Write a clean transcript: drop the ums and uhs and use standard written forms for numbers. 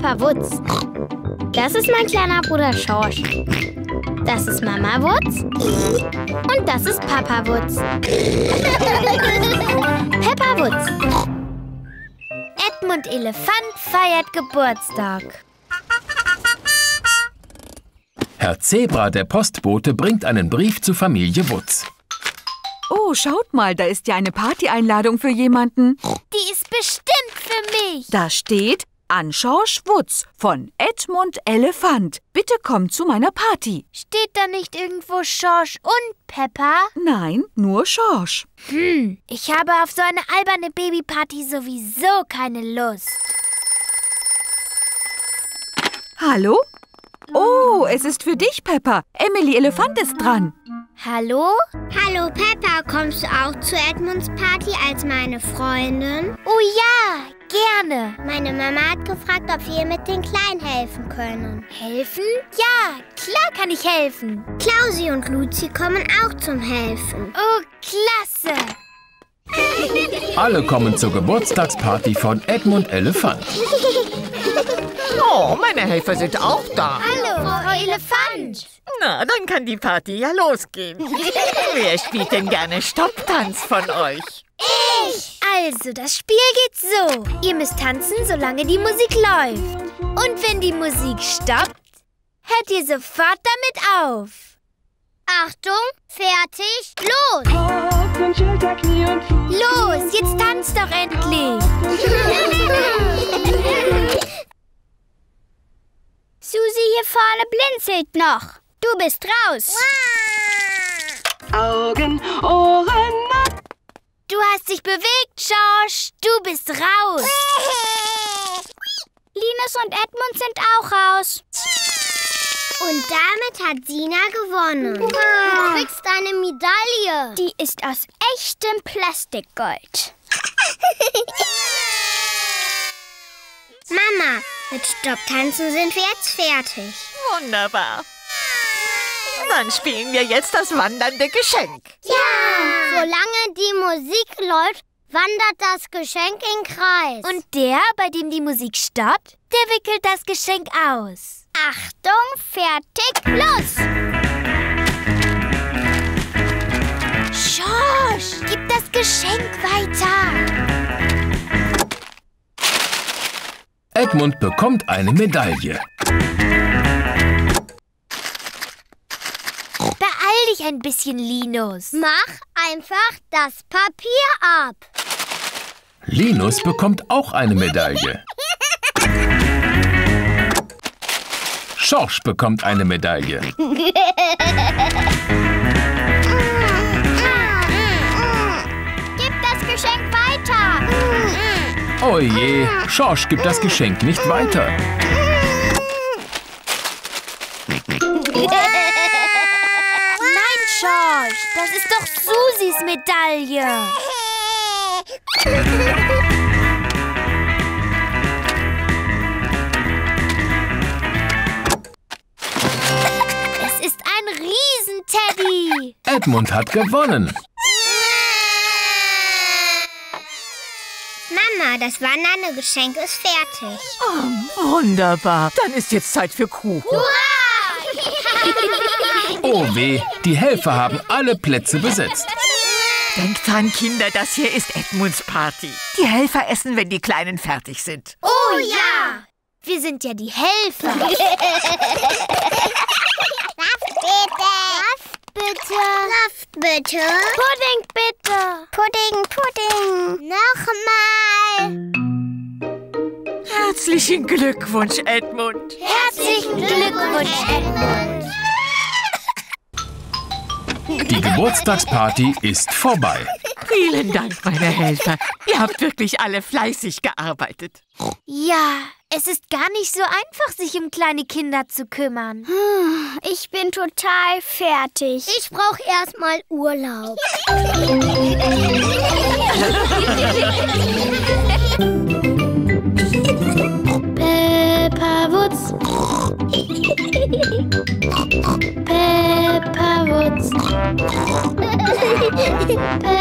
Peppa Wutz. Das ist mein kleiner Bruder Schorsch. Das ist Mama Wutz. Und das ist Papa Wutz. Peppa Wutz. Edmund Elefant feiert Geburtstag. Herr Zebra, der Postbote, bringt einen Brief zur Familie Wutz. Oh, schaut mal, da ist ja eine Partyeinladung für jemanden. Die ist bestimmt für mich. Da steht: An Schorsch Wutz von Edmund Elefant. Bitte komm zu meiner Party. Steht da nicht irgendwo Schorsch und Peppa? Nein, nur Schorsch. Ich habe auf so eine alberne Babyparty sowieso keine Lust. Hallo? Oh, es ist für dich, Peppa. Emily Elefant ist dran. Hallo? Hallo Peppa, kommst du auch zu Edmunds Party als meine Freundin? Oh ja, gerne. Meine Mama hat gefragt, ob wir mit den Kleinen helfen können. Helfen? Ja, klar kann ich helfen. Klausi und Luzi kommen auch zum Helfen. Oh, klasse. Alle kommen zur Geburtstagsparty von Edmund Elefant. Oh, meine Helfer sind auch da. Hallo, Frau Elefant. Na, dann kann die Party ja losgehen. Wer spielt denn gerne Stopptanz von euch? Ich! Also, das Spiel geht so. Ihr müsst tanzen, solange die Musik läuft. Und wenn die Musik stoppt, hört ihr sofort damit auf. Achtung, fertig, los! Los, jetzt tanzt doch endlich. Susi hier vorne blinzelt noch. Du bist raus. Augen, Ohren, Du hast dich bewegt, Schorsch. Du bist raus. Linus und Edmund sind auch raus. Und damit hat Sina gewonnen. Du kriegst eine Medaille. Die ist aus echtem Plastikgold. Mama, mit Stopptanzen sind wir jetzt fertig. Wunderbar. Dann spielen wir jetzt das wandernde Geschenk. Ja! Solange die Musik läuft, wandert das Geschenk im Kreis. Und der, bei dem die Musik stoppt, der wickelt das Geschenk aus. Achtung, fertig, los! Schorsch, gib das Geschenk weiter. Edmund bekommt eine Medaille. Beeil dich ein bisschen, Linus. Mach einfach das Papier ab. Linus bekommt auch eine Medaille. Schorsch bekommt eine Medaille. Gib das Geschenk weiter. Oh je, Schorsch gibt das Geschenk nicht weiter. Nein, Schorsch, das ist doch Susis Medaille. Es ist ein Riesenteddy. Edmund hat gewonnen. Mama, das wandernde Geschenk ist fertig. Oh, wunderbar. Dann ist jetzt Zeit für Kuchen. Oh weh, die Helfer haben alle Plätze besetzt. Denkt dran, Kinder, das hier ist Edmunds Party. Die Helfer essen, wenn die Kleinen fertig sind. Oh ja, wir sind ja die Helfer. Saft bitte. Pudding bitte. Pudding. Nochmal. Herzlichen Glückwunsch, Edmund. Herzlichen Glückwunsch, Edmund. Die Geburtstagsparty ist vorbei. Vielen Dank, meine Helfer. Ihr habt wirklich alle fleißig gearbeitet. Ja, es ist gar nicht so einfach, sich um kleine Kinder zu kümmern. Ich bin total fertig. Ich brauche erstmal Urlaub. Peppa Wutz. Peppa Wutz.